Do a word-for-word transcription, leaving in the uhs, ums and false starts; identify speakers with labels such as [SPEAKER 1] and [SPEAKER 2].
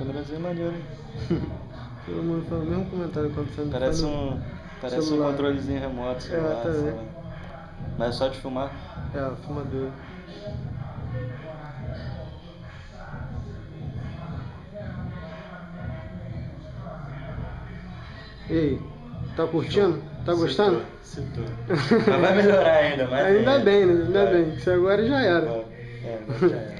[SPEAKER 1] câmerazinha maneira, hein?
[SPEAKER 2] Todo mundo fala o mesmo comentário quando você anda
[SPEAKER 1] Parece
[SPEAKER 2] fazendo
[SPEAKER 1] um, parece um
[SPEAKER 2] celular.
[SPEAKER 1] controlezinho remoto, celular,
[SPEAKER 2] É, tá
[SPEAKER 1] sei
[SPEAKER 2] vendo?
[SPEAKER 1] lá. Mas é só de filmar.
[SPEAKER 2] É, o filmador. E aí, tá curtindo? Tá gostando?
[SPEAKER 1] Citou. Mas vai melhorar ainda, mas
[SPEAKER 2] Ainda bem, né? Ainda
[SPEAKER 1] vai.
[SPEAKER 2] bem. Isso agora já era.
[SPEAKER 1] É, agora já era.